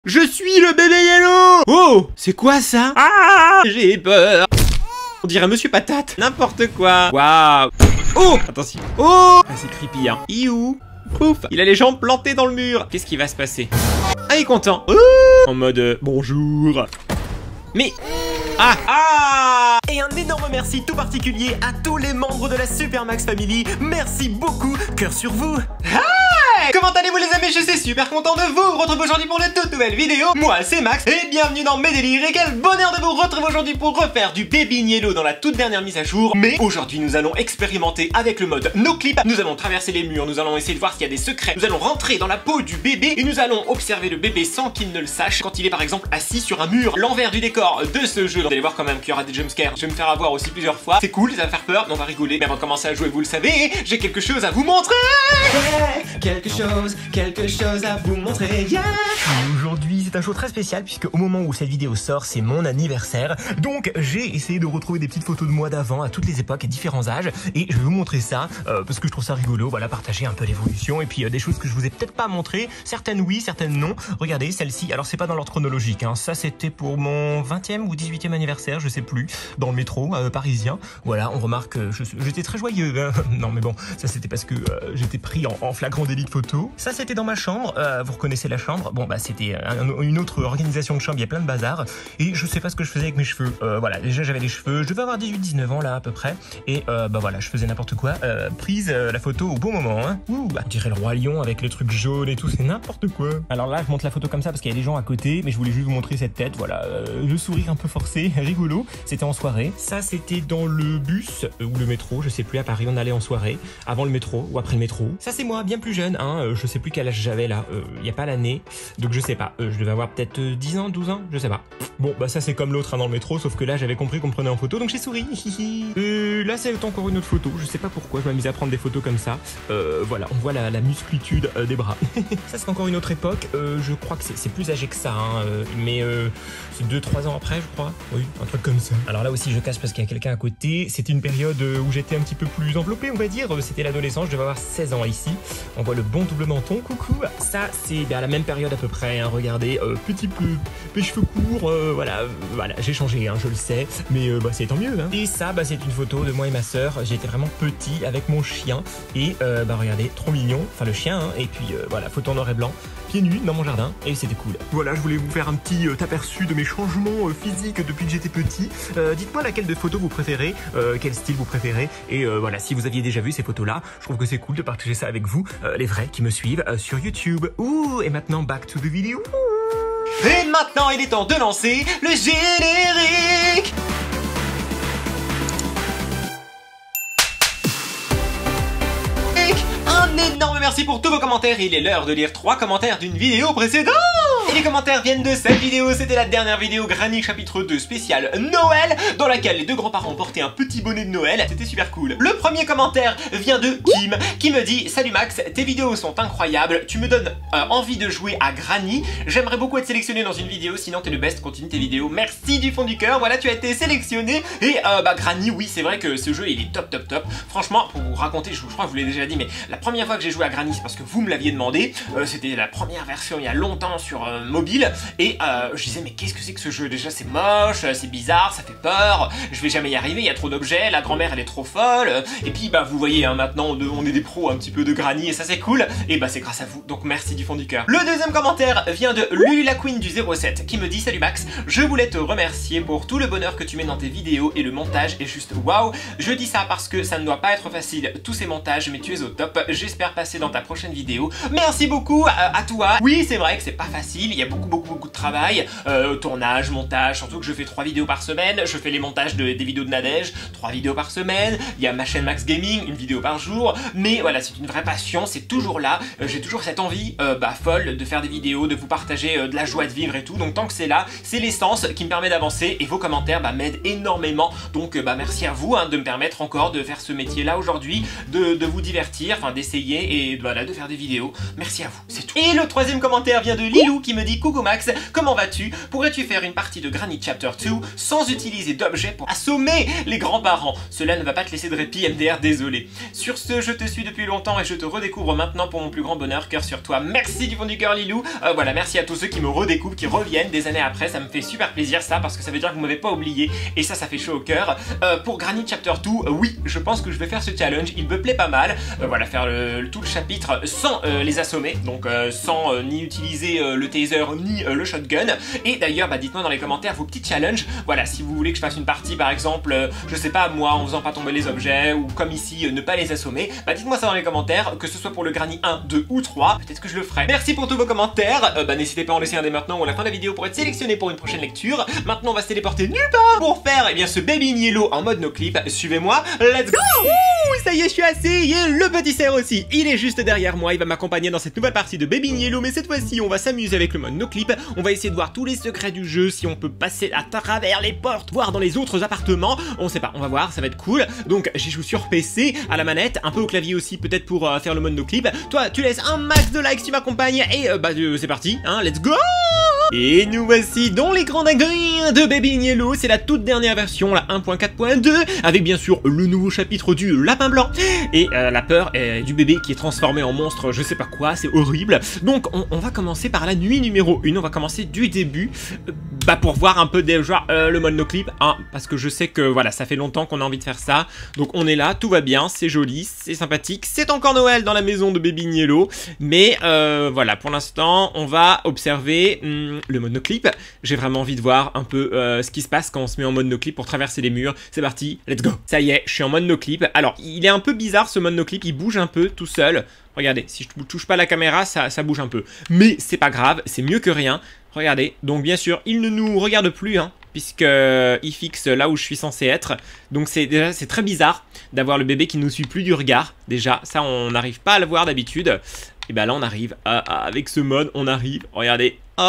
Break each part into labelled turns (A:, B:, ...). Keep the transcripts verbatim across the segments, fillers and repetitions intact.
A: Je suis le bébé Yellow. Oh, c'est quoi ça? Ah, j'ai peur. On dirait Monsieur Patate. N'importe quoi. Waouh. Oh, attention. Oh, ah, c'est creepy, hein. Iou. Pouf. Il a les jambes plantées dans le mur. Qu'est-ce qui va se passer? Ah, il est content. Oh, en mode euh, bonjour. Mais... Ah, ah.
B: Et un énorme merci tout particulier à tous les membres de la Super Max Family. Merci beaucoup, cœur sur vous.
A: Hey, comment allez-vous les amis? Je suis super content de vous retrouver aujourd'hui pour une toute nouvelle vidéo. Moi c'est Max et bienvenue dans mes délires. Et quel bonheur de vous retrouver aujourd'hui pour refaire du Baby Yellow dans la toute dernière mise à jour. Mais aujourd'hui nous allons expérimenter avec le mode no clip. Nous allons traverser les murs, nous allons essayer de voir s'il y a des secrets. Nous allons rentrer dans la peau du bébé et nous allons observer le bébé sans qu'il ne le sache quand il est par exemple assis sur un mur. L'envers du décor de ce jeu. Vous allez voir quand même qu'il y aura des jumpscares. Je vais me faire avoir aussi plusieurs fois. C'est cool, ça va faire peur, mais on va rigoler. Mais avant de commencer à jouer, vous le savez, j'ai quelque chose à vous montrer.
B: Yeah, quelque chose, quelque chose à vous montrer. Yeah. Aujourd'hui, c'est un show très spécial puisque au moment où cette vidéo sort, c'est mon anniversaire. Donc, j'ai essayé de retrouver des petites photos de moi d'avant à toutes les époques et différents âges. Et je vais vous montrer ça euh, parce que je trouve ça rigolo. Voilà, partager un peu l'évolution et puis euh, des choses que je vous ai peut-être pas montrées. Certaines oui, certaines non. Regardez celle-ci. Alors, c'est pas dans l'ordre chronologique. Hein. Ça, c'était pour mon vingtième ou dix-huitième anniversaire, je sais plus, dans le métro euh, parisien. Voilà, on remarque que j'étais très joyeux. Hein. Non, mais bon, ça c'était parce que euh, j'étais pris en, en flagrant délit de photo. Ça, c'était dans ma chambre. Euh, vous reconnaissez la chambre? Bon, bah, c'était un, une autre organisation de chambre. Il y a plein de bazar. Et je sais pas ce que je faisais avec mes cheveux. Euh, voilà, déjà j'avais les cheveux. Je devais avoir dix-huit dix-neuf ans là, à peu près. Et euh, bah voilà, je faisais n'importe quoi. Euh, prise euh, la photo au bon moment. Hein. Ouh, bah, on dirait le roi lion avec le truc jaune et tout. C'est n'importe quoi. Alors là, je monte la photo comme ça parce qu'il y a des gens à côté. Mais je voulais juste vous montrer cette tête. Voilà, euh, le sourire un peu forcé, rigolo. C'était en soirée. Ça, c'était dans le bus euh, ou le métro. Je sais plus. À Paris, on allait en soirée. Avant le métro ou après le métro. Ça, c'est moi, bien plus jeune. Hein. Euh, je sais plus quel âge j'avais là. Il euh, n'y a pas l'année. Donc je sais pas. Euh, je devais avoir peut-être euh, dix ans, douze ans. Je sais pas. Bon, bah ça, c'est comme l'autre hein, dans le métro. Sauf que là, j'avais compris qu'on me prenait en photo. Donc j'ai souri. euh, là, c'est encore une autre photo. Je sais pas pourquoi je m'amusais à prendre des photos comme ça. Euh, voilà, on voit la, la musculitude euh, des bras. Ça, c'est encore une autre époque. Euh, je crois que c'est plus âgé que ça. Hein, euh, mais euh, c'est deux trois ans après, je crois. Oui, un truc comme ça. Alors là aussi, je cache parce qu'il y a quelqu'un à côté. C'était une période où j'étais un petit peu plus enveloppé, on va dire. C'était l'adolescence. Je devais avoir seize ans ici. On voit le bon double menton. Coucou. Ça, c'est ben, à la même période à peu près. Hein, regardez, euh, petit peu, mes cheveux courts. Euh, voilà, euh, voilà. J'ai changé, hein, je le sais. Mais euh, bah, c'est tant mieux. Hein. Et ça, bah, c'est une photo de moi et ma sœur. J'étais vraiment petit avec mon chien. Et euh, bah, regardez, trop mignon. Enfin, le chien. Hein, et puis euh, voilà, photo en noir et blanc. Pieds nus dans mon jardin. Et c'était cool. Voilà, je voulais vous faire un petit euh, aperçu de mes changements euh, physiques depuis que j'étais petit. Euh, Dites-moi laquelle de photos vous préférez, euh, quel style vous préférez. Et euh, voilà, si vous aviez déjà vu ces photos-là, je trouve que c'est cool de partager ça avec vous, euh, les vrais qui me suivent euh, sur YouTube. Ouh, et maintenant, back to the video.
A: Et maintenant, il est temps de lancer le générique. Un énorme merci pour tous vos commentaires. Il est l'heure de lire trois commentaires d'une vidéo précédente. Et les commentaires viennent de cette vidéo. C'était la dernière vidéo Granny chapitre deux spécial Noël, dans laquelle les deux grands-parents portaient un petit bonnet de Noël. C'était super cool. Le premier commentaire vient de Kim, qui me dit: salut Max, tes vidéos sont incroyables. Tu me donnes euh, envie de jouer à Granny. J'aimerais beaucoup être sélectionné dans une vidéo. Sinon t'es le best, continue tes vidéos. Merci du fond du cœur. Voilà, tu as été sélectionné. Et euh, bah Granny, oui, c'est vrai que ce jeu il est top top top. Franchement, pour vous raconter, je, je crois que je vous l'ai déjà dit, mais la première fois que j'ai joué à Granny, c'est parce que vous me l'aviez demandé. euh, C'était la première version il y a longtemps sur euh, mobile. Et euh, je disais, mais qu'est-ce que c'est que ce jeu? Déjà c'est moche, c'est bizarre, ça fait peur, je vais jamais y arriver, il y a trop d'objets, la grand-mère elle est trop folle. Et puis bah vous voyez hein, maintenant on, on est des pros un petit peu de Granny et ça c'est cool. Et bah c'est grâce à vous, donc merci du fond du cœur. Le deuxième commentaire vient de Lulu la Queen du zéro sept qui me dit: salut Max, je voulais te remercier pour tout le bonheur que tu mets dans tes vidéos et le montage est juste waouh. Je dis ça parce que ça ne doit pas être facile tous ces montages, mais tu es au top. J'espère passer dans ta prochaine vidéo. Merci beaucoup à, à toi. Oui, c'est vrai que c'est pas facile, il y a beaucoup beaucoup beaucoup de travail, euh, tournage, montage, surtout que je fais trois vidéos par semaine. Je fais les montages de, des vidéos de Nadège, trois vidéos par semaine. Il y a ma chaîne Max Gaming, une vidéo par jour. Mais voilà, c'est une vraie passion, c'est toujours là. Euh, J'ai toujours cette envie euh, bah, folle de faire des vidéos, de vous partager euh, de la joie de vivre et tout. Donc tant que c'est là, c'est l'essence qui me permet d'avancer. Et vos commentaires bah, m'aident énormément. Donc euh, bah, merci à vous hein, de me permettre encore de faire ce métier là aujourd'hui, de, de vous divertir, enfin d'essayer et voilà, de faire des vidéos. Merci à vous, c'est tout. Et le troisième commentaire vient de Lilou qui me me dit: coucou Max, comment vas-tu? Pourrais-tu faire une partie de Granny Chapter deux sans utiliser d'objets pour assommer les grands-parents? Cela ne va pas te laisser de répit, M D R, désolé. Sur ce, je te suis depuis longtemps et je te redécouvre maintenant pour mon plus grand bonheur, cœur sur toi. Merci du fond du cœur, Lilou. Euh, voilà, merci à tous ceux qui me redécouvrent, qui reviennent des années après, ça me fait super plaisir ça, parce que ça veut dire que vous m'avez pas oublié, et ça, ça fait chaud au cœur. Euh, pour Granny Chapter deux, euh, oui, je pense que je vais faire ce challenge, il me plaît pas mal. Euh, voilà, faire le, le, tout le chapitre sans euh, les assommer, donc euh, sans euh, ni utiliser euh, le taser, ni euh, le shotgun. Et d'ailleurs, bah, dites-moi dans les commentaires vos petits challenges. Voilà, si vous voulez que je fasse une partie, par exemple, euh, je sais pas, moi, en faisant pas tomber les objets, ou comme ici, euh, ne pas les assommer, bah dites-moi ça dans les commentaires, que ce soit pour le Granny un, deux ou trois, peut-être que je le ferai. Merci pour tous vos commentaires, euh, bah n'hésitez pas à en laisser un dès maintenant ou à la fin de la vidéo pour être sélectionné pour une prochaine lecture. Maintenant, on va se téléporter nulle part pour faire, eh bien, ce Baby Yellow en mode no clip. Suivez-moi, let's go! Ouh, ça y est, je suis assis, et le petit cerf aussi, il est juste derrière moi, il va m'accompagner dans cette nouvelle partie de Baby Yellow, mais cette fois-ci, on va s'amuser avec le mode no clip. On va essayer de voir tous les secrets du jeu, si on peut passer à travers les portes, voir dans les autres appartements. On sait pas, on va voir, ça va être cool. Donc, j'y joue sur P C, à la manette, un peu au clavier aussi, peut-être pour euh, faire le mode no clip. Toi, tu laisses un max de likes, si tu m'accompagnes, et euh, bah, euh, c'est parti, hein, let's go! Et nous voici dans l'écran dinguerie de Baby Yellow, c'est la toute dernière version, la un point quatre point deux, avec bien sûr le nouveau chapitre du lapin blanc, et euh, la peur euh, du bébé qui est transformé en monstre, je sais pas quoi, c'est horrible. Donc on, on va commencer par la nuit numéro un, on va commencer du début, euh, bah pour voir un peu déjà euh, le mode no clip, hein, parce que je sais que voilà, ça fait longtemps qu'on a envie de faire ça, donc on est là, tout va bien, c'est joli, c'est sympathique, c'est encore Noël dans la maison de Baby Yellow, mais euh, voilà, pour l'instant, on va observer hum, le mode no clip. J'ai vraiment envie de voir un peu euh, ce qui se passe quand on se met en mode no clip pour traverser les murs. C'est parti, let's go. Ça y est, je suis en mode no clip. Alors, il est un peu bizarre ce mode no clip, il bouge un peu tout seul. Regardez, si je ne touche pas la caméra, ça, ça bouge un peu. Mais c'est pas grave, c'est mieux que rien. Regardez, donc bien sûr, il ne nous regarde plus, hein, puisque euh, il fixe là où je suis censé être. Donc c'est déjà c'est très bizarre d'avoir le bébé qui ne nous suit plus du regard. Déjà, ça on n'arrive pas à le voir d'habitude. Et bah là on arrive, à, à, avec ce mode, on arrive, regardez. Oh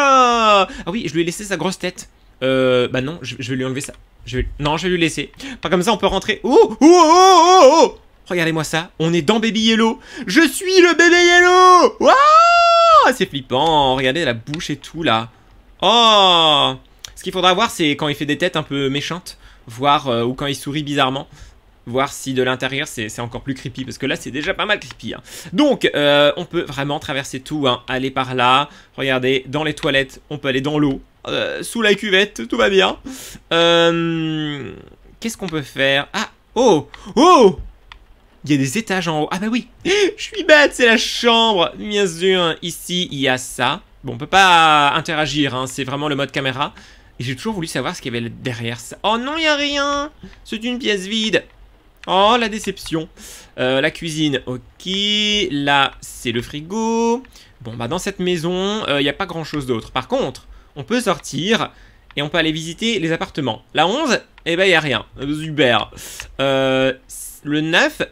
A: ah oui, je lui ai laissé sa grosse tête. Euh, bah non, je, je vais lui enlever ça. Je vais, non, je vais lui laisser. Pas comme ça, on peut rentrer. Oh, oh, oh, oh, oh. Regardez-moi ça, on est dans Baby Yellow. Je suis le bébé Yellow. Waouh, c'est flippant. Regardez la bouche et tout là. Oh. Ce qu'il faudra voir, c'est quand il fait des têtes un peu méchantes, voir euh, ou quand il sourit bizarrement. Voir si de l'intérieur c'est encore plus creepy, parce que là c'est déjà pas mal creepy, hein. Donc euh, on peut vraiment traverser tout, hein. Aller par là, regardez, dans les toilettes, on peut aller dans l'eau, euh, sous la cuvette, tout va bien. euh, Qu'est-ce qu'on peut faire? Ah, oh, oh, il y a des étages en haut. Ah bah oui, je suis bête, c'est la chambre, bien sûr. Ici il y a ça. Bon, on peut pas interagir, hein. C'est vraiment le mode caméra. Et j'ai toujours voulu savoir ce qu'il y avait derrière ça. Oh non, il n'y a rien, c'est une pièce vide. Oh, la déception. euh, La cuisine, ok. Là, c'est le frigo. Bon, bah dans cette maison, il euh, n'y a pas grand-chose d'autre. Par contre, on peut sortir et on peut aller visiter les appartements. La onze, eh ben, il n'y a rien. Super. Euh, le neuf...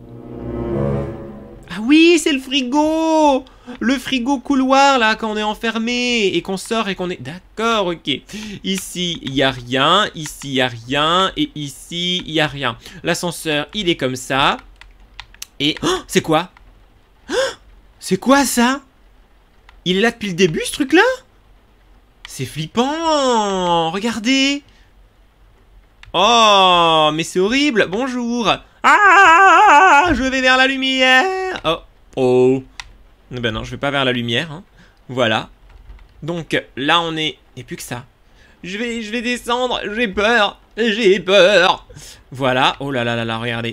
A: Ah oui, c'est le frigo. Le frigo couloir, là, quand on est enfermé et qu'on sort et qu'on est... D'accord, ok. Ici, il n'y a rien. Ici, il n'y a rien. Et ici, il n'y a rien. L'ascenseur, il est comme ça. Et... Oh, c'est quoi? Oh, c'est quoi, ça? Il est là depuis le début, ce truc-là? C'est flippant. Regardez. Oh, mais c'est horrible. Bonjour. Ah, je vais vers la lumière. Oh, oh. Ben non, je vais pas vers la lumière, hein. Voilà. Donc là on est... Et plus que ça. Je vais, je vais descendre, j'ai peur. J'ai peur. Voilà, oh là là là là, regardez.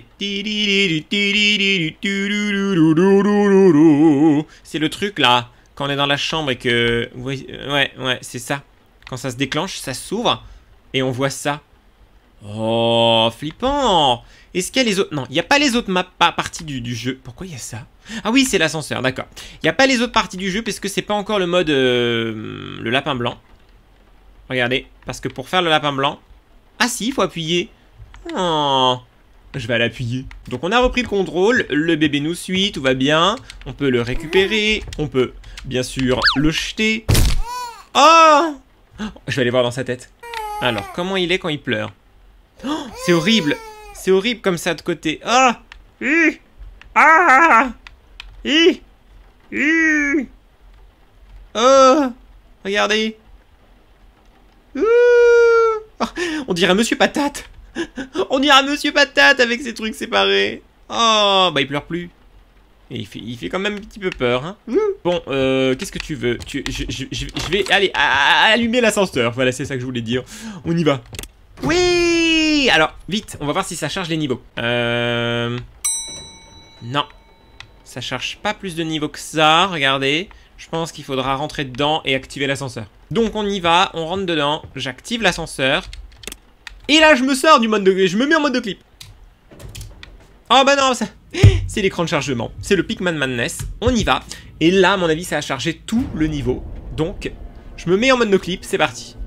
A: C'est le truc là, quand on est dans la chambre et que... Ouais, ouais, c'est ça. Quand ça se déclenche, ça s'ouvre. Et on voit ça. Oh, flippant. Est-ce qu'il y a les autres... Non, il n'y a pas les autres ma... parties du, du jeu. Pourquoi il y a ça? Ah oui, c'est l'ascenseur, d'accord. Il n'y a pas les autres parties du jeu parce que c'est pas encore le mode... Euh, le lapin blanc. Regardez, parce que pour faire le lapin blanc... Ah si, il faut appuyer. Oh, je vais aller appuyer. Donc on a repris le contrôle, le bébé nous suit, tout va bien. On peut le récupérer, on peut bien sûr le jeter. Oh, je vais aller voir dans sa tête. Alors, comment il est quand il pleure? Oh, c'est horrible. C'est horrible comme ça de côté. Ah, ah, ah, Oh, regardez. Ouh. Oh, on dirait Monsieur Patate. On dirait Monsieur Patate avec ses trucs séparés. Oh, bah il pleure plus. Et il fait, il fait quand même un petit peu peur. Hein. Bon, euh, qu'est-ce que tu veux tu, je, je, je, je vais aller à, à allumer l'ascenseur. Voilà, c'est ça que je voulais dire. On y va. Oui. Alors, vite, on va voir si ça charge les niveaux. Euh... Non. Ça charge pas plus de niveaux que ça, regardez. Je pense qu'il faudra rentrer dedans et activer l'ascenseur. Donc on y va, on rentre dedans, j'active l'ascenseur. Et là je me sors du mode de... Je me mets en mode de clip. Oh bah non, ça... c'est l'écran de chargement. C'est le Pikmin Madness. On y va. Et là, à mon avis, ça a chargé tout le niveau. Donc, je me mets en mode no clip, c'est parti.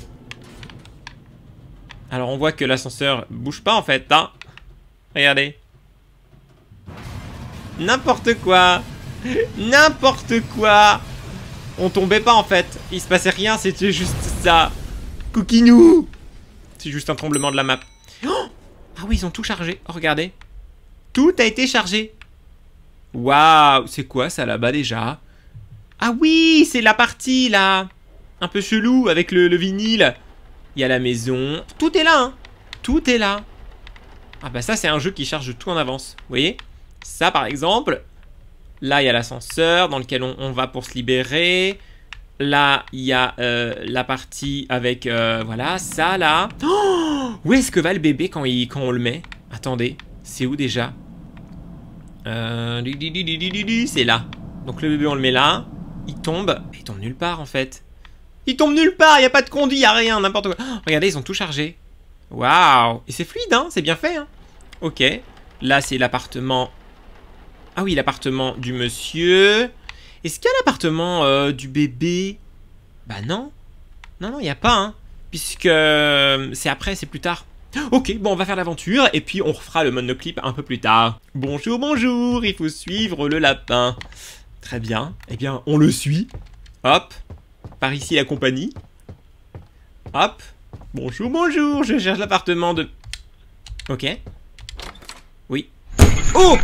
A: Alors on voit que l'ascenseur bouge pas en fait, hein. Regardez. N'importe quoi. N'importe quoi. On tombait pas en fait. Il se passait rien, c'était juste ça. Coquinou. C'est juste un tremblement de la map. Oh, ah oui, ils ont tout chargé. Oh, regardez. Tout a été chargé. Waouh. C'est quoi ça là-bas déjà? Ah oui, c'est la partie là. Un peu chelou avec le, le vinyle. Il y a la maison. Tout est là, hein. Tout est là. Ah bah ça, c'est un jeu qui charge tout en avance. Vous voyez? Ça, par exemple. Là, il y a l'ascenseur dans lequel on, on va pour se libérer. Là, il y a euh, la partie avec... Euh, voilà, ça, là. Oh, où est-ce que va le bébé quand, il, quand on le met? Attendez, c'est où déjà? euh, C'est là. Donc le bébé, on le met là. Il tombe. Il tombe nulle part, en fait. Il tombe nulle part, il n'y a pas de conduit, il n'y a rien, n'importe quoi. Oh, regardez, ils ont tout chargé. Waouh. Et c'est fluide, hein, c'est bien fait. Hein. Ok. Là, c'est l'appartement... Ah oui, l'appartement du monsieur. Est-ce qu'il y a l'appartement euh, du bébé? Bah non. Non, non, il n'y a pas, hein. Puisque euh, c'est après, c'est plus tard. Ok, bon, on va faire l'aventure et puis on refera le monoclip un peu plus tard. Bonjour, bonjour, il faut suivre le lapin. Très bien. Eh bien, on le suit. Hop. Par ici, la compagnie. Hop. Bonjour, bonjour, je cherche l'appartement de... Ok. Oui. Oh!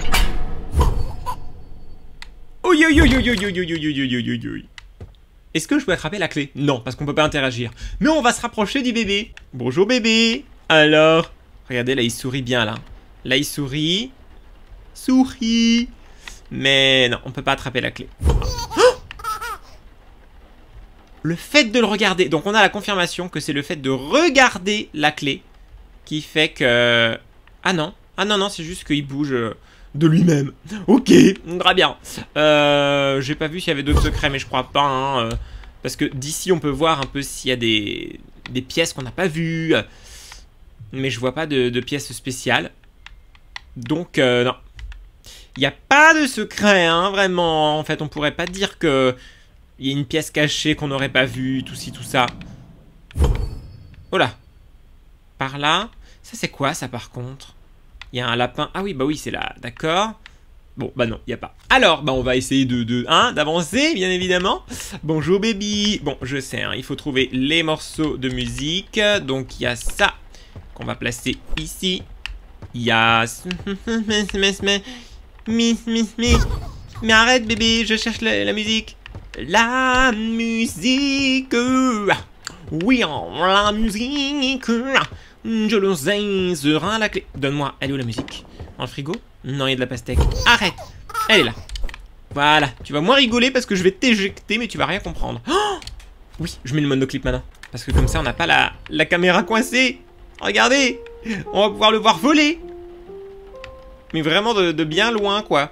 A: Est-ce que je peux attraper la clé? Non, parce qu'on peut pas interagir. Mais on va se rapprocher du bébé. Bonjour bébé. Alors, regardez, là il sourit bien là. Là il sourit. Sourit. Mais non, on peut pas attraper la clé. Oh! Le fait de le regarder. Donc on a la confirmation que c'est le fait de regarder la clé qui fait que... Ah non. Ah non, non, c'est juste qu'il bouge... de lui-même. Ok, très bien. Euh, J'ai pas vu s'il y avait d'autres secrets, mais je crois pas. Hein, euh, parce que d'ici, on peut voir un peu s'il y a des, des pièces qu'on n'a pas vues. Mais je vois pas de, de pièces spéciales. Donc, euh, non. Il n'y a pas de secret, hein, vraiment. En fait, on pourrait pas dire que il y a une pièce cachée qu'on n'aurait pas vue, tout ci, tout ça. Oh là. Par là. Ça, c'est quoi, ça, par contre? Il y a un lapin. Ah oui, bah oui, c'est là. D'accord. Bon, bah non, il n'y a pas. Alors, bah on va essayer de, de hein, d'avancer, bien évidemment. Bonjour, baby. Bon, je sais, hein, il faut trouver les morceaux de musique. Donc, il y a ça qu'on va placer ici. Il y a... Mais arrête, bébé, je cherche la, la musique. La musique. Oui, la musique. Je le sais, sera la clé. Donne-moi, elle est où la musique? Dans le frigo? Non, il y a de la pastèque. Arrête! Elle est là. Voilà, tu vas moins rigoler parce que je vais t'éjecter, mais tu vas rien comprendre. Oh, oui, je mets le monoclip maintenant. Parce que comme ça, on n'a pas la, la caméra coincée. Regardez! On va pouvoir le voir voler. Mais vraiment de, de bien loin, quoi.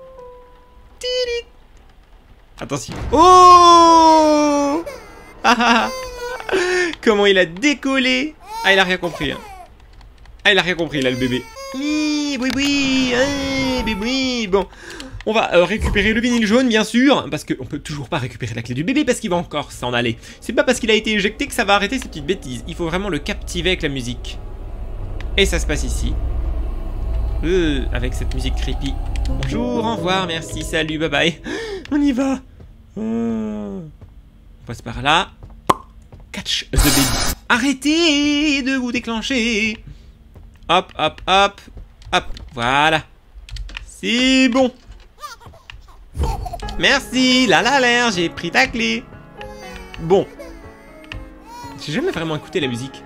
A: Attention. Oh! Ah, comment il a décollé! Ah, il a rien compris. Hein. Ah, il a rien compris, là, le bébé. Oui, oui, oui, oui, oui. Bon, on va euh, récupérer le vinyle jaune, bien sûr, parce qu'on peut toujours pas récupérer la clé du bébé parce qu'il va encore s'en aller. C'est pas parce qu'il a été éjecté que ça va arrêter ces petites bêtises. Il faut vraiment le captiver avec la musique. Et ça se passe ici. Euh, avec cette musique creepy. Bonjour, au revoir, merci, salut, bye bye. On y va. Oh. On passe par là. Catch the baby. Arrêtez de vous déclencher. Hop, hop, hop. Hop, voilà. C'est bon. Merci, la la l'air, j'ai pris ta clé. Bon. J'ai jamais vraiment écouté la musique.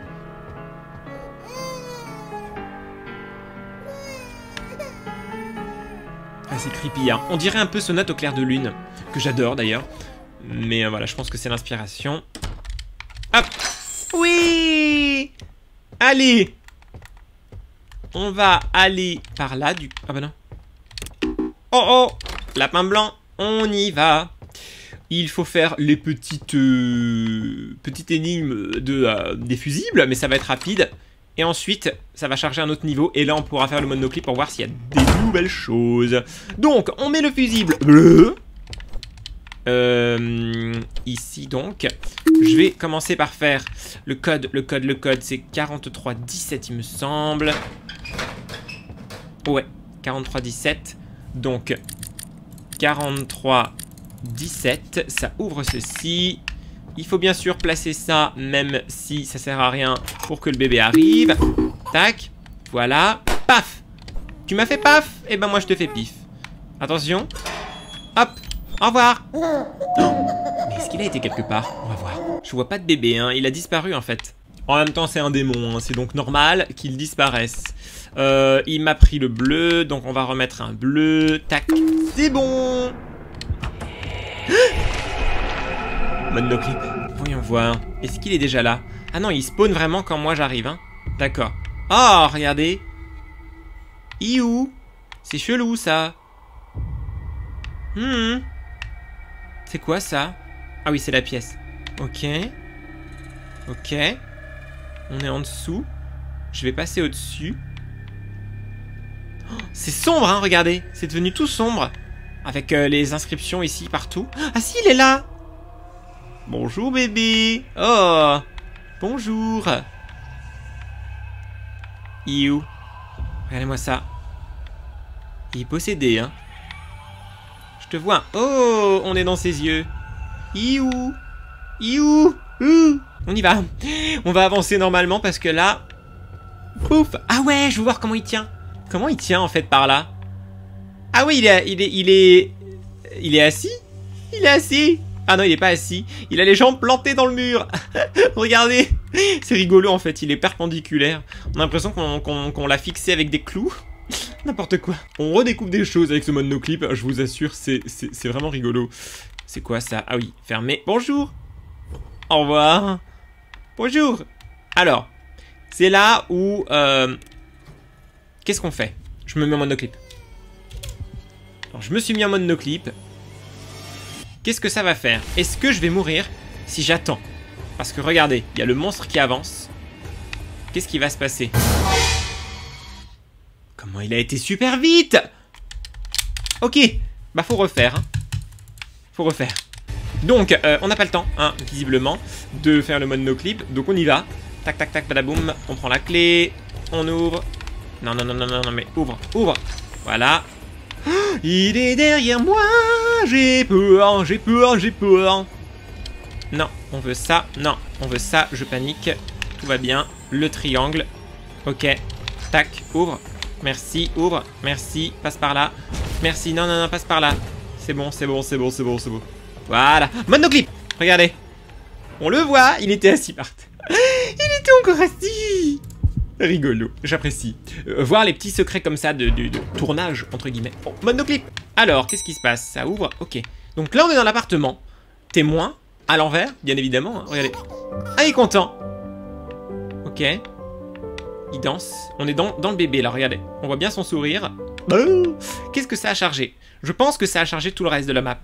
A: Ah, c'est creepy, hein. On dirait un peu Sonate au clair de lune, que j'adore d'ailleurs. Mais euh, voilà, je pense que c'est l'inspiration. Hop. Oui. Allez. On va aller par là du... Ah bah non. Oh oh. Lapin blanc. On y va. Il faut faire les petites... Euh, petites énigmes de, euh, des fusibles, mais ça va être rapide. Et ensuite, ça va charger un autre niveau. Et là, on pourra faire le mode no-clip pour voir s'il y a des nouvelles choses. Donc, on met le fusible bleu. Euh, ici, donc. Je vais commencer par faire le code. Le code, le code, c'est quarante-trois dix-sept, il me semble. Ouais, quarante-trois dix-sept. Donc, quarante-trois dix-sept. Ça ouvre ceci. Il faut bien sûr placer ça, même si ça sert à rien, pour que le bébé arrive. Tac. Voilà. Paf. Tu m'as fait paf. Et ben moi je te fais pif. Attention. Hop. Au revoir. Oh. Mais est-ce qu'il a été quelque part? On va voir. Je vois pas de bébé, hein. Il a disparu en fait. En même temps c'est un démon, hein. C'est donc normal qu'il disparaisse. Euh, il m'a pris le bleu, donc on va remettre un bleu. Tac. C'est bon. Mode no clip. Voyons voir. Est-ce qu'il est déjà là? Ah non, il spawn vraiment quand moi j'arrive, hein. D'accord. Oh, regardez. Iou. C'est chelou, ça. Hmm. C'est quoi, ça? Ah oui, c'est la pièce. Ok. Ok. On est en dessous. Je vais passer au-dessus. Oh, c'est sombre, hein, regardez. C'est devenu tout sombre. Avec euh, les inscriptions ici, partout. Ah si, il est là. Bonjour bébé. Oh. Bonjour. Iou. Regardez-moi ça. Il est possédé, hein. Je te vois. Oh, on est dans ses yeux. Iou. Iou. Ouh. On y va. On va avancer normalement parce que là... Pouf. Ah ouais, je veux voir comment il tient. Comment il tient en fait par là? Ah oui, il est... Il est... Il est, il est assis. Il est assis. Ah non, il est pas assis. Il a les jambes plantées dans le mur. Regardez. C'est rigolo en fait, il est perpendiculaire. On a l'impression qu'on qu'on, qu'on l'a fixé avec des clous. N'importe quoi. On redécouvre des choses avec ce mode no clip. Je vous assure, c'est vraiment rigolo. C'est quoi ça? Ah oui, fermé. Bonjour. Au revoir. Bonjour. Alors, c'est là où... Euh... Qu'est-ce qu'on fait? Je me mets en mode no clip. Alors, je me suis mis en mode no clip. Qu'est-ce que ça va faire? Est-ce que je vais mourir si j'attends? Parce que regardez, il y a le monstre qui avance. Qu'est-ce qui va se passer? Comment il a été super vite? Ok, bah faut refaire. Hein. Faut refaire. Donc, euh, on n'a pas le temps, hein, visiblement, de faire le mode no clip. Donc on y va. Tac, tac, tac, badaboum. On prend la clé. On ouvre. Non, non, non, non, non, non, mais ouvre, ouvre. Voilà. Il est derrière moi. J'ai peur, j'ai peur, j'ai peur. Non, on veut ça. Non, on veut ça. Je panique. Tout va bien. Le triangle. Ok. Tac, ouvre. Merci, ouvre. Merci, passe par là. Merci, non, non, non, passe par là. C'est bon, c'est bon, c'est bon, c'est bon, c'est bon. Voilà. Mode no clip. Regardez. On le voit, il était assis par terre. Il était encore assis. Rigolo, j'apprécie. Euh, voir les petits secrets comme ça de, de, de tournage, entre guillemets. Bon, mode no clip. Alors, qu'est-ce qui se passe? Ça ouvre. Ok. Donc là, on est dans l'appartement. Témoin. À l'envers, bien évidemment. Hein. Regardez. Ah, il est content. Ok. Il danse. On est dans, dans le bébé, là. Regardez. On voit bien son sourire. Oh. Qu'est-ce que ça a chargé? Je pense que ça a chargé tout le reste de la map.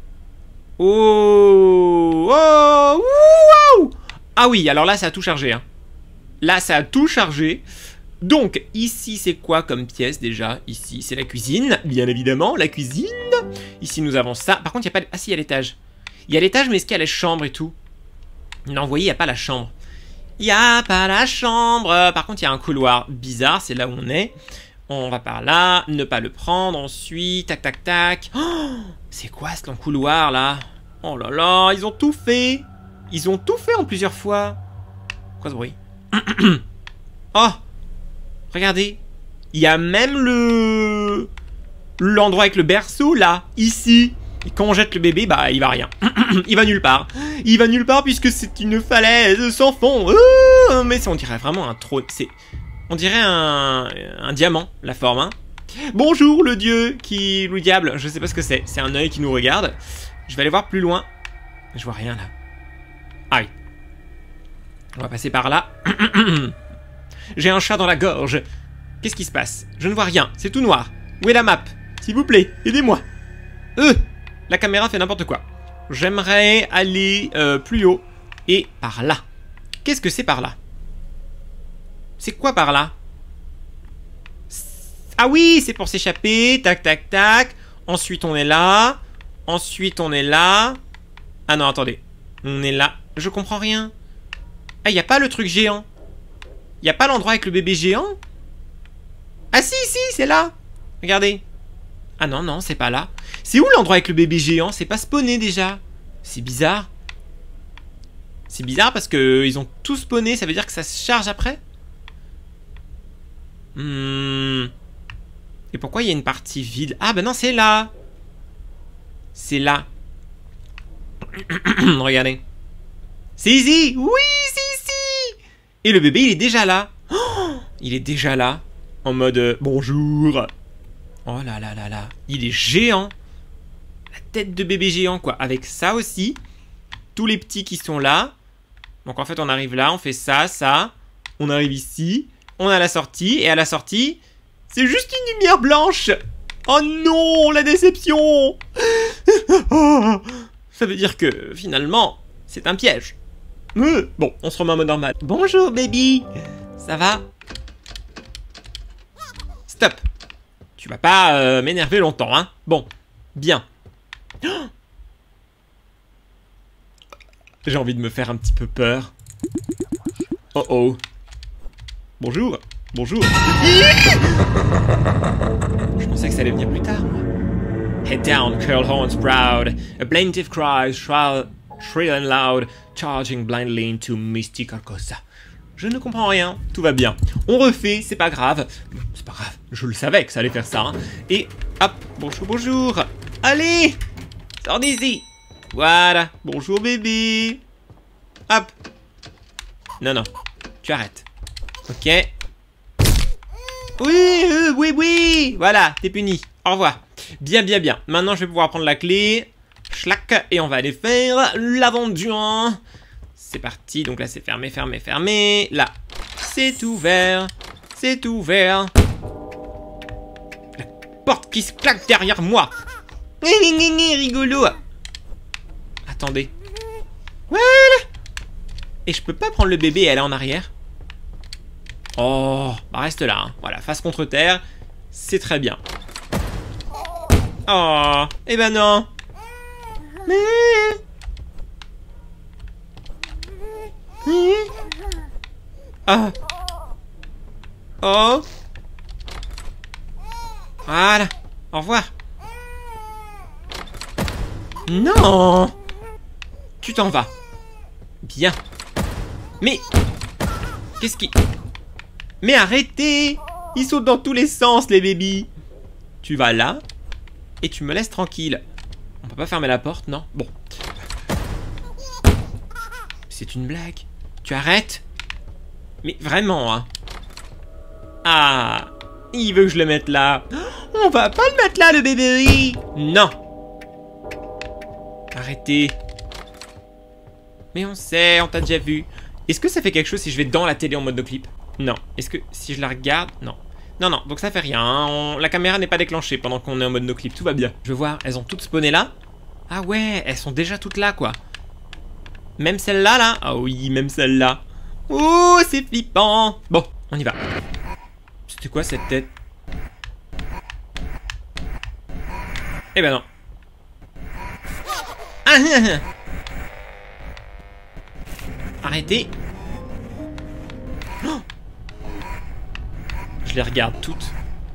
A: Oh. Oh. Wow. Ah oui, alors là, ça a tout chargé. Hein. Là, ça a tout chargé. Donc, ici, c'est quoi comme pièce, déjà? Ici, c'est la cuisine, bien évidemment, la cuisine. Ici, nous avons ça. Par contre, il n'y a pas... Ah si, il y a l'étage. Il y a l'étage, mais est-ce qu'il y a la chambre et tout? Non, vous voyez, il n'y a pas la chambre. Il n'y a pas la chambre. Par contre, il y a un couloir bizarre. C'est là où on est. On va par là. Ne pas le prendre. Ensuite, tac, tac, tac. Oh, c'est quoi ce couloir, là? Oh là là, ils ont tout fait. Ils ont tout fait en plusieurs fois. Quoi ce bruit? Oh, regardez. Il y a même le... l'endroit avec le berceau, là. Ici. Et quand on jette le bébé, bah il va rien. Il va nulle part. Il va nulle part puisque c'est une falaise sans fond. Oh, mais on dirait vraiment un trône. C'est, on dirait un, un diamant, la forme. Hein. Bonjour le dieu qui, le diable. Je sais pas ce que c'est. C'est un œil qui nous regarde. Je vais aller voir plus loin. Je vois rien là. Ah oui. On va passer par là. J'ai un chat dans la gorge. Qu'est-ce qui se passe? Je ne vois rien. C'est tout noir. Où est la map? S'il vous plaît, aidez-moi. Euh. La caméra fait n'importe quoi. J'aimerais aller euh, plus haut. Et par là. Qu'est-ce que c'est par là? C'est quoi par là? Ah oui, c'est pour s'échapper. Tac, tac, tac. Ensuite, on est là. Ensuite, on est là. Ah non, attendez. On est là. Je comprends rien. Ah, il n'y a pas le truc géant. Il n'y a pas l'endroit avec le bébé géant? Ah si, si, c'est là. Regardez. Ah non, non, c'est pas là. C'est où l'endroit avec le bébé géant? C'est pas spawné déjà. C'est bizarre. C'est bizarre parce que ils ont tout spawné. Ça veut dire que ça se charge après? Hmm. Et pourquoi il y a une partie vide? Ah ben non, c'est là. C'est là. Regardez. C'est ici. Oui, c'est ici. Et le bébé, il est déjà là. Oh, il est déjà là. En mode euh, bonjour. Oh là là là là. Il est géant. La tête de bébé géant, quoi. Avec ça aussi. Tous les petits qui sont là. Donc en fait, on arrive là. On fait ça, ça. On arrive ici. On a la sortie. Et à la sortie, c'est juste une lumière blanche. Oh non, la déception. Ça veut dire que finalement, c'est un piège. Euh, bon, on se remet en mode normal. Bonjour, baby. Ça va? Stop. Tu vas pas euh, m'énerver longtemps, hein? Bon, bien. Oh, j'ai envie de me faire un petit peu peur. Oh oh. Bonjour. Bonjour. Je pensais que ça allait venir plus tard, moi. Head down, curl horns proud. A plaintive cry, shrill, shrill and loud, charging blindly into Misty Carcosa. Je ne comprends rien, tout va bien. On refait, c'est pas grave. C'est pas grave, je le savais que ça allait faire ça. Hein. Et hop, bonjour, bonjour. Allez, sors d'ici. Voilà, bonjour bébé. Hop. Non, non, tu arrêtes. Ok. Oui, euh, oui, oui. Voilà, t'es puni. Au revoir. Bien, bien, bien. Maintenant, je vais pouvoir prendre la clé. Schlac. Et on va aller faire l'aventure. C'est parti. Donc là, c'est fermé, fermé, fermé. Là, c'est ouvert. C'est ouvert. La porte qui se claque derrière moi. Rigolo. Attendez. Voilà. Et je peux pas prendre le bébé et aller en arrière? Oh, bah reste là. Hein. Voilà, face contre terre. C'est très bien. Oh, eh ben non. Mais... Ah. Oh. Voilà. Au revoir. Non. Tu t'en vas. Bien. Mais... Qu'est-ce qui... Mais arrêtez. Ils sautent dans tous les sens, les bébés. Tu vas là. Et tu me laisses tranquille. On peut pas fermer la porte, non? Bon. C'est une blague. Tu arrêtes? Mais vraiment, hein. Ah. Il veut que je le mette là. On va pas le mettre là, le bébé. Non. Arrêtez. Mais on sait, on t'a déjà vu. Est-ce que ça fait quelque chose si je vais dans la télé en mode no clip? Non. Est-ce que si je la regarde? Non. Non, non, donc ça fait rien. On... La caméra n'est pas déclenchée pendant qu'on est en mode no clip. Tout va bien. Je veux voir, elles ont toutes spawné là? Ah ouais, elles sont déjà toutes là, quoi. Même celle-là, là? Ah oui, même celle-là. Oh, c'est flippant. Bon, on y va. C'était quoi cette tête? Eh ben non. Ah, ah, ah. Arrêtez. Oh, je les regarde toutes.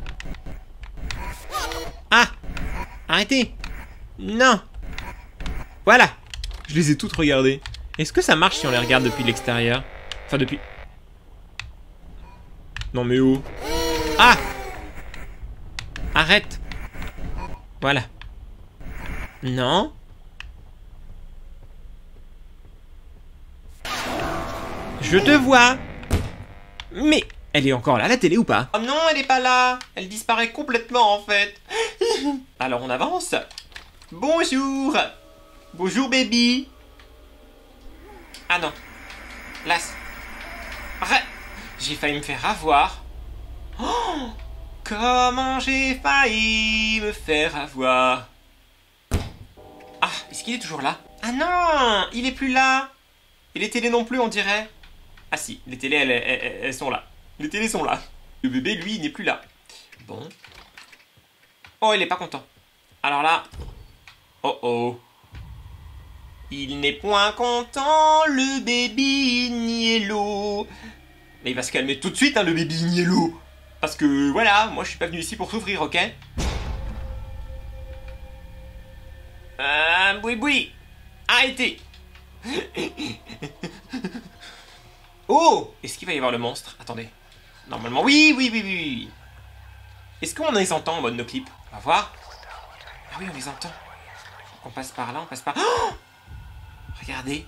A: Ah. Arrêtez. Non. Voilà. Je les ai toutes regardées. Est-ce que ça marche si on les regarde depuis l'extérieur? Enfin, depuis... Non mais oh. Ah. Arrête. Voilà. Non. Je te vois. Mais elle est encore là, la télé, ou pas? Oh non, elle est pas là. Elle disparaît complètement, en fait. Alors, on avance. Bonjour. Bonjour, baby. Ah non. Là. Arrête. J'ai failli me faire avoir. Oh, comment j'ai failli me faire avoir. Ah, est-ce qu'il est toujours là? Ah non, il est plus là. Et les télés non plus, on dirait. Ah si, les télés, elles, elles, elles sont là. Les télés sont là. Le bébé, lui, il n'est plus là. Bon. Oh, il est pas content. Alors là... Oh oh. Il n'est point content, le baby Niello. Mais il va se calmer tout de suite, hein, le baby Niello. Parce que, voilà, moi, je suis pas venu ici pour souffrir, ok? Euh, boui boui. Arrêtez. Oh! Est-ce qu'il va y avoir le monstre? Attendez. Normalement, oui, oui, oui, oui, oui. Est-ce qu'on les entend en mode no clip? On va voir. Ah oui, on les entend. On passe par là, on passe par... Oh! Regardez.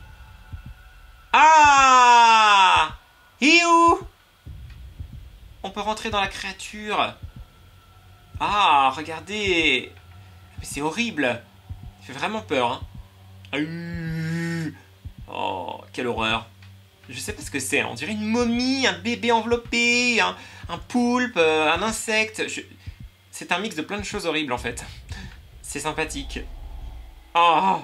A: Ah! Iou! On peut rentrer dans la créature. Ah, regardez. Mais c'est horrible. Ça fait vraiment peur, hein. Oh, quelle horreur. Je sais pas ce que c'est, on dirait une momie, un bébé enveloppé, un, un poulpe, euh, un insecte. Je... C'est un mix de plein de choses horribles en fait. C'est sympathique. Oh.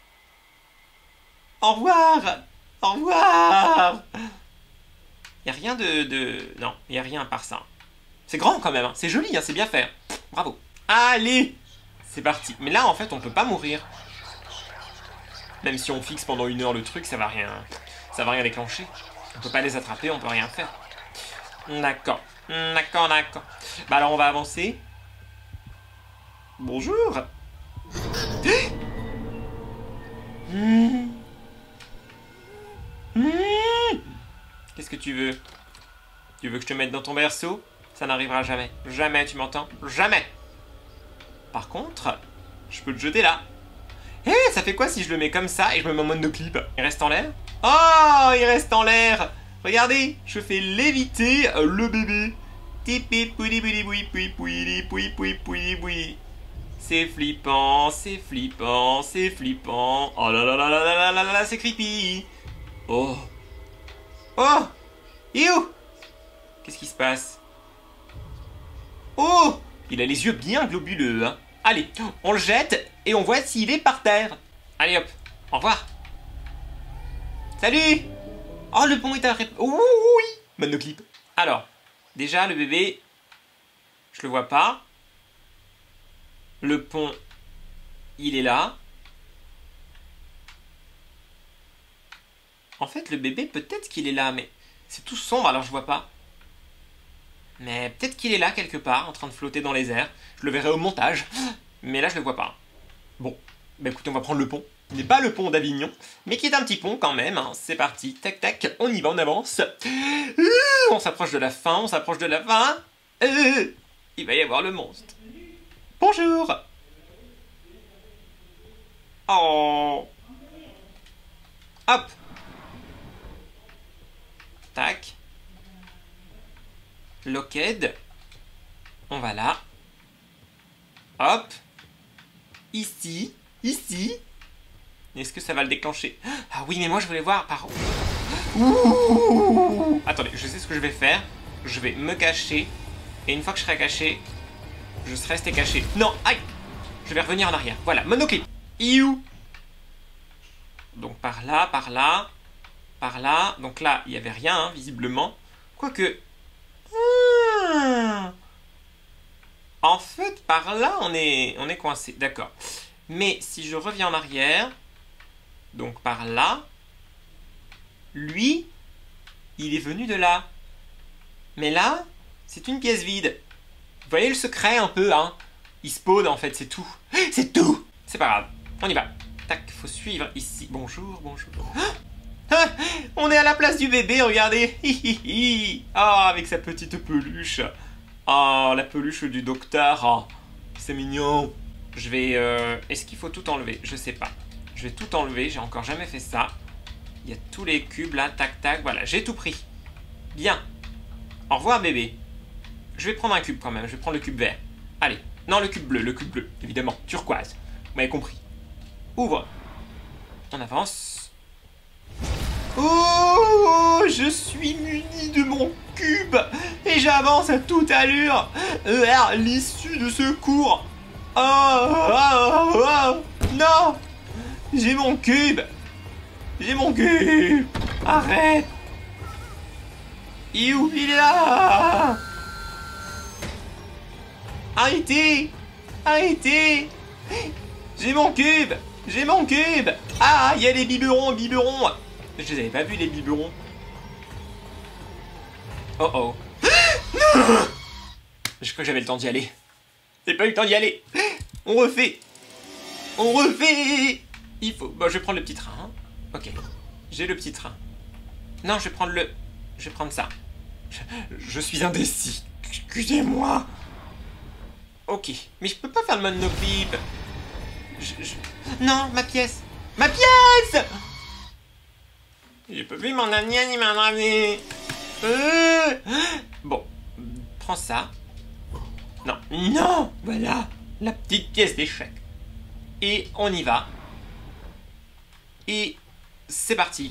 A: Au revoir. Au revoir. Y a rien de... de... Non, y a rien à part ça. C'est grand quand même, hein. C'est joli, hein, c'est bien fait. Bravo. Allez. C'est parti. Mais là en fait on peut pas mourir. Même si on fixe pendant une heure le truc, ça va rien... Ça va rien déclencher. On peut pas les attraper, on peut rien faire. D'accord. D'accord, d'accord. Bah alors on va avancer. Bonjour. Mmh. Mmh. Qu'est-ce que tu veux? Tu veux que je te mette dans ton berceau? Ça n'arrivera jamais. Jamais, tu m'entends? Jamais. Par contre, je peux te jeter là. Hé, hey, ça fait quoi si je le mets comme ça et je me mets en mode no clip? Il reste en l'air? Oh, il reste en l'air. Regardez, je fais léviter le bébé. C'est flippant, c'est flippant, c'est flippant. Oh là là là là là là là là, c'est creepy. Oh. Oh. You. Qu'est-ce qui se passe? Oh. Il a les yeux bien globuleux, hein. Allez, on le jette et on voit s'il est par terre. Allez hop, au revoir. Salut. Oh, le pont est à... Oh, oui. Monoclip. Alors, déjà, le bébé, je le vois pas. Le pont, il est là. En fait, le bébé, peut-être qu'il est là, mais c'est tout sombre, alors je vois pas. Mais peut-être qu'il est là, quelque part, en train de flotter dans les airs. Je le verrai au montage, mais là, je le vois pas. Bon, bah écoutez, on va prendre le pont. Ce n'est pas le pont d'Avignon, mais qui est un petit pont quand même. Hein. C'est parti, tac tac, on y va, on avance. Euh, on s'approche de la fin, on s'approche de la fin. Euh, il va y avoir le monstre. Bonjour. Oh. Hop. Tac. Locked. On va là. Hop. Ici. Ici. Est-ce que ça va le déclencher? Ah oui, mais moi je voulais voir par... Ouh. Attendez, je sais ce que je vais faire. Je vais me cacher. Et une fois que je serai caché, je serai resté caché. Non, aïe. Je vais revenir en arrière. Voilà, monoclip. Iou. Donc par là, par là, par là. Donc là, il n'y avait rien, hein, visiblement. Quoique... Hmm. En fait, par là, on est, on est coincé. D'accord. Mais si je reviens en arrière... Donc par là, lui, il est venu de là. Mais là, c'est une pièce vide. Vous voyez le secret un peu, hein? Il spawn en fait, c'est tout. C'est tout. C'est pas grave, on y va. Tac, faut suivre ici. Bonjour, bonjour. Ah, on est à la place du bébé, regardez. Ah, avec sa petite peluche. Ah, la peluche du docteur. Ah, c'est mignon. Je vais... Euh... Est-ce qu'il faut tout enlever? Je sais pas. Je vais tout enlever, j'ai encore jamais fait ça. Il y a tous les cubes là, tac tac, voilà, j'ai tout pris. Bien. Au revoir bébé. Je vais prendre un cube quand même, je vais prendre le cube vert. Allez, non le cube bleu, le cube bleu, évidemment, turquoise. Vous m'avez compris. Ouvre. On avance. Oh, je suis muni de mon cube et j'avance à toute allure vers l'issue de ce cours. Oh, oh, oh, non, j'ai mon cube. J'ai mon cube. Arrête. Il est où? Il est là. Arrêtez. Arrêtez. J'ai mon cube. J'ai mon cube. Ah, il y a les biberons, biberons. Je les avais pas vus les biberons. Oh oh. Non. Je crois que j'avais le temps d'y aller. J'ai pas eu le temps d'y aller. On refait. On refait. Il faut... Bon, je vais prendre le petit train. Hein. Ok. J'ai le petit train. Non, je vais prendre le... Je vais prendre ça. Je, je suis indécis. Excusez-moi. Ok. Mais je peux pas faire le mode no-clip. Je, je... Non, ma pièce. Ma pièce. J'ai pas vu mon ami ni mon ami. Euh... Bon. Prends ça. Non. Non. Voilà. La petite pièce d'échec. Et on y va. Et c'est parti.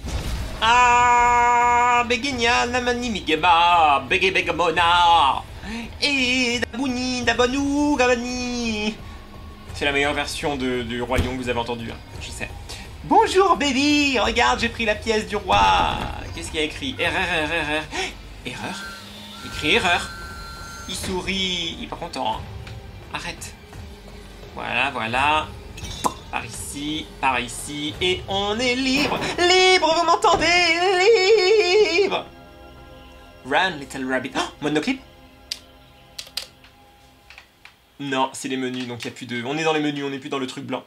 A: Ah, Begenia, Namani Migeba, Bege Begamona. Et Dabouni, Dabanou, Gabani. C'est la meilleure version de, du Roi Lion que vous avez entendu, hein, je sais. Bonjour, baby. Regarde, j'ai pris la pièce du roi. Qu'est-ce qu'il y a écrit? Erreur, erreur, erreur. Erreur? Écrit erreur. Il sourit. Il est pas content. Hein. Arrête. Voilà, voilà. Par ici, par ici. Et on est libre. Libre, vous m'entendez? Libre. Run, little rabbit. Oh, mode no clip? Non, c'est les menus, donc il n'y a plus de... On est dans les menus, on n'est plus dans le truc blanc.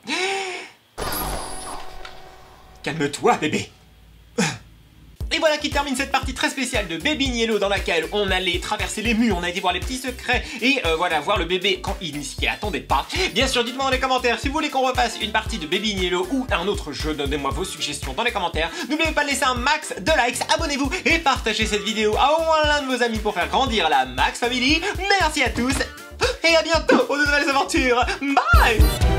A: Calme-toi, bébé. Et voilà qui termine cette partie très spéciale de Baby Niello dans laquelle on allait traverser les murs, on a été voir les petits secrets et euh, voilà, voir le bébé quand il n'y s'y attendait pas. Bien sûr, dites-moi dans les commentaires si vous voulez qu'on refasse une partie de Baby Niello ou un autre jeu, donnez-moi vos suggestions dans les commentaires. N'oubliez pas de laisser un max de likes, abonnez-vous et partagez cette vidéo à au moins l'un de vos amis pour faire grandir la Max Family. Merci à tous et à bientôt pour de nouvelles aventures. Bye.